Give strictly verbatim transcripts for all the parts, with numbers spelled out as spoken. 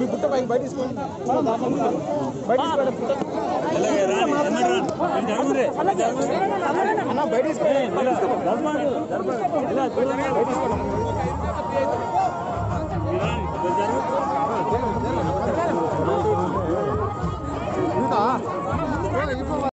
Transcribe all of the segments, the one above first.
మీ పుట్ట పైకి బయట తీసుకోండి బయట అన్న బయట తీసుకోండి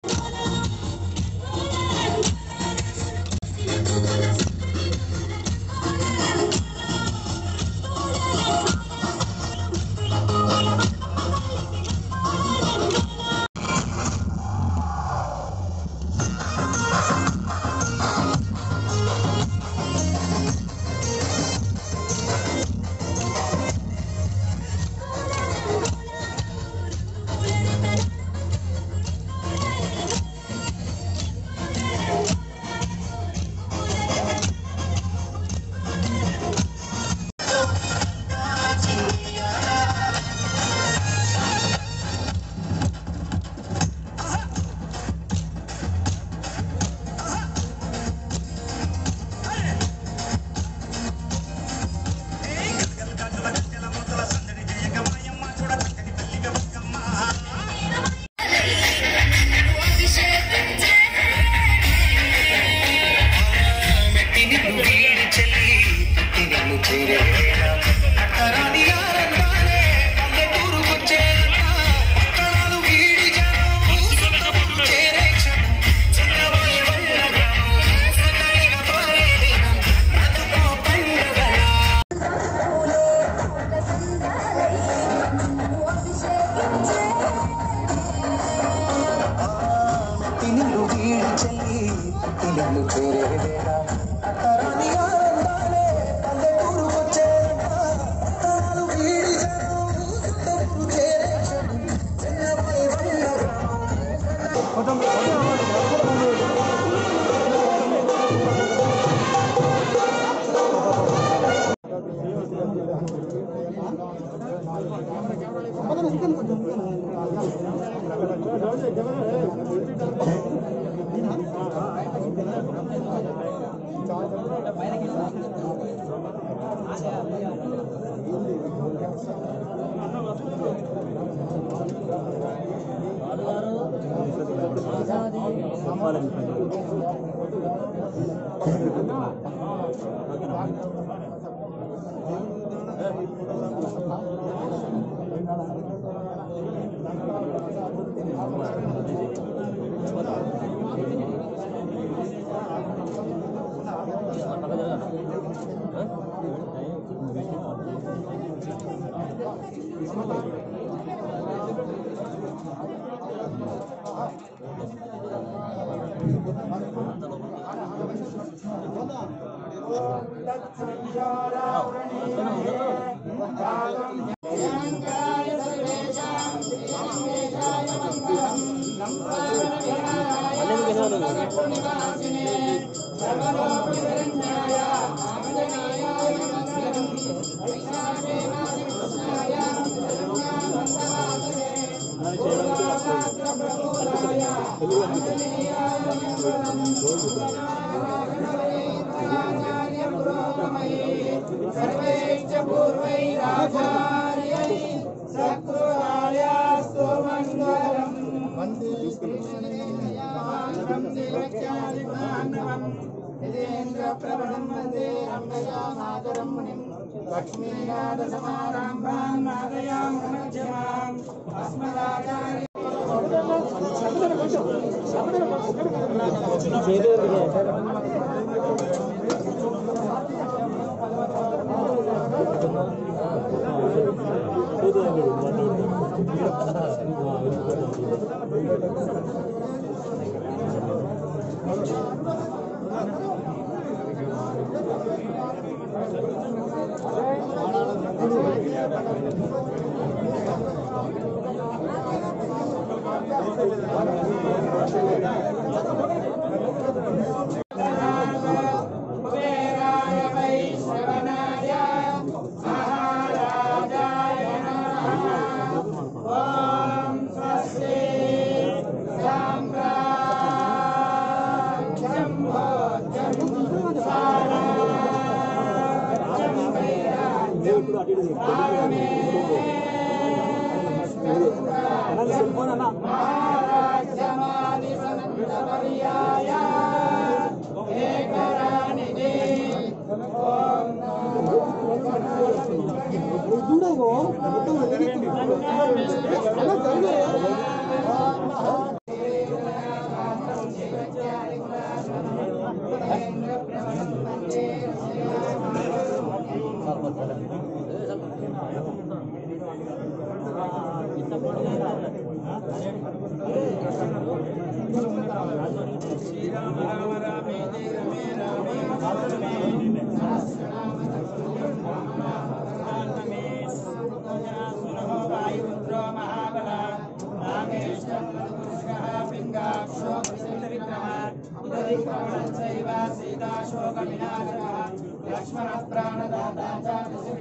लक्ष्मण प्राणदाता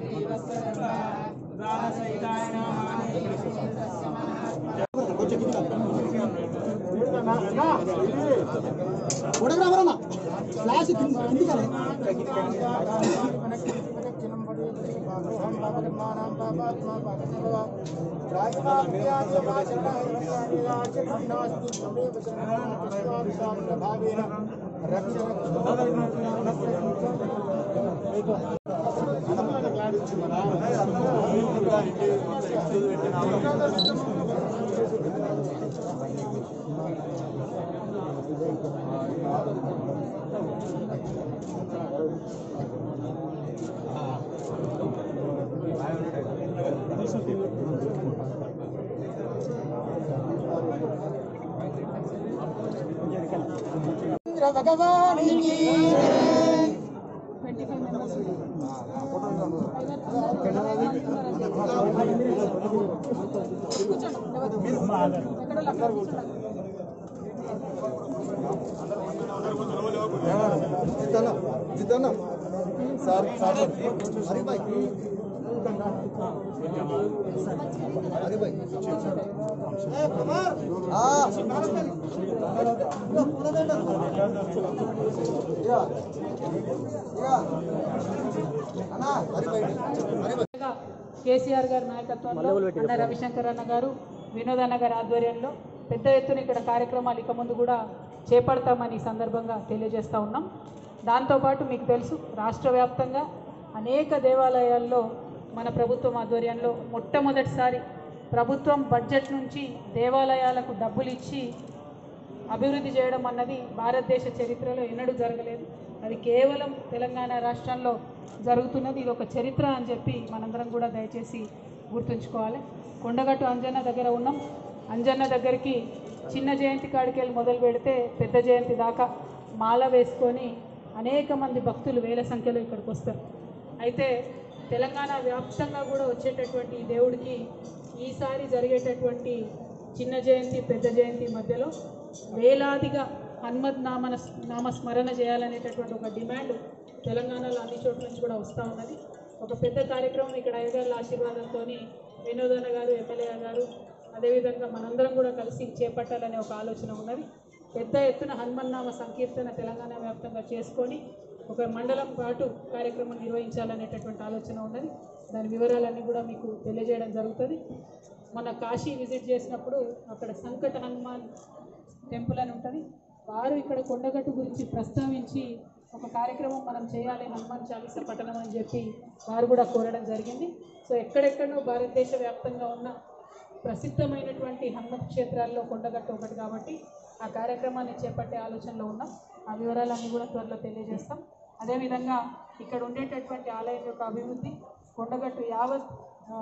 फोटोग्राफर अన్న ఫ్లాష్ కింది కదా भगवान की जितना सर अरे भाई अरे भाई కేసీఆర్ గారి నాయకత్వంలో అన్న రవిశంకర్ అన్న గారు వినోద్ అన్న గారి ఆధ్వర్యంలో పెద్ద ఎత్తున ఇక్కడ కార్యక్రమాలు ఇక ముందు కూడా చేపడతామని ఈ సందర్భంగా తెలియజేస్తూ ఉన్నాం. దాంతోపాటు మీకు తెలుసు రాష్ట్ర వ్యాప్తంగా అనేక దేవాలయాల్లో మన ప్రభుత్వం ఆధ్వర్యంలో మొట్టమొదటిసారి ప్రభుత్వం బడ్జెట్ నుంచి దేవాలయాలకు డబ్బులు ఇచ్చి అభివృద్ధి చేయడం అన్నది భారతదేశ చరిత్రలో ఎన్నడూ జరగలేదు. అది కేవలం తెలంగాణ రాష్ట్రంలో జరుగుతున్నది. ఇది ఒక చరిత్ర అని చెప్పి మనందరం కూడా దయచేసి గుర్తుంచుకోవాలి. కొండగట్టు అంజన్న దగ్గర ఉన్నాం. అంజన్న దగ్గరికి చిన్న జయంతి కాడికి వెళ్ళి మొదలు పెడితే పెద్ద జయంతి దాకా మాల వేసుకొని అనేక మంది భక్తులు వేల సంఖ్యలో ఇక్కడికి వస్తారు. అయితే తెలంగాణ వ్యాప్తంగా కూడా వచ్చేటటువంటి ఈ దేవుడికి ఈసారి జరిగేటటువంటి చిన్న జయంతి పెద్ద జయంతి మధ్యలో వేలాదిగా హనుమత్ నామ నామస్మరణ చేయాలనేటటువంటి ఒక డిమాండ్ తెలంగాణలో అన్ని చోట్ల నుంచి కూడా వస్తూ ఉన్నది. ఒక పెద్ద కార్యక్రమం ఇక్కడ అయ్యగారుల ఆశీర్వాదంతో వినోదన్న గారు ఎమ్మెల్యే గారు అదేవిధంగా మనందరం కూడా కలిసి చేపట్టాలనే ఒక ఆలోచన ఉన్నది. పెద్ద ఎత్తున హనుమన్నామ సంకీర్తన తెలంగాణ వ్యాప్తంగా చేసుకొని ఒక మండలం పాటు కార్యక్రమం నిర్వహించాలనేటటువంటి ఆలోచన ఉన్నది. దాని వివరాలన్నీ కూడా మీకు తెలియజేయడం జరుగుతుంది. మన కాశీ విజిట్ చేసినప్పుడు అక్కడ సంకట హనుమాన్ టెంపుల్ అని ఉంటుంది. వారు ఇక్కడ కొండగట్టు గురించి ప్రస్తావించి ఒక కార్యక్రమం మనం చేయాలి హనుమాన్ చాలీసా పఠనం అని చెప్పి వారు కూడా కోరడం జరిగింది. సో ఎక్కడెక్కడో భారతదేశ వ్యాప్తంగా ఉన్న ప్రసిద్ధమైనటువంటి హనుమత్ క్షేత్రాల్లో కొండగట్టు ఒకటి కాబట్టి ఆ కార్యక్రమాన్ని చేపట్టే ఆలోచనలో ఉన్నాం. ఆ వివరాలన్నీ కూడా త్వరలో తెలియజేస్తాం. అదేవిధంగా ఇక్కడ ఉండేటటువంటి ఆలయం యొక్క అభివృద్ధి, కొండగట్టు యావత్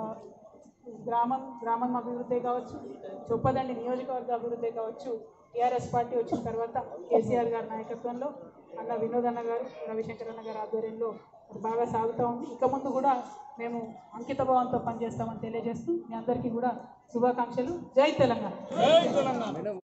గ్రామం గ్రామం అభివృద్ధి కావచ్చు, చొప్పదండి నియోజకవర్గ అభివృద్ధి కావచ్చు, టీఆర్ఎస్ పార్టీ వచ్చిన తర్వాత కేసీఆర్ గారి నాయకత్వంలో అన్న వినోద్ అన్న గారు రవిశంకర్ అన్న గారి ఆధ్వర్యంలో బాగా సాగుతూ ఉంది. ఇక ముందు కూడా మేము అంకిత భావంతో పనిచేస్తామని తెలియజేస్తూ మీ అందరికీ కూడా శుభాకాంక్షలు. జై తెలంగాణ.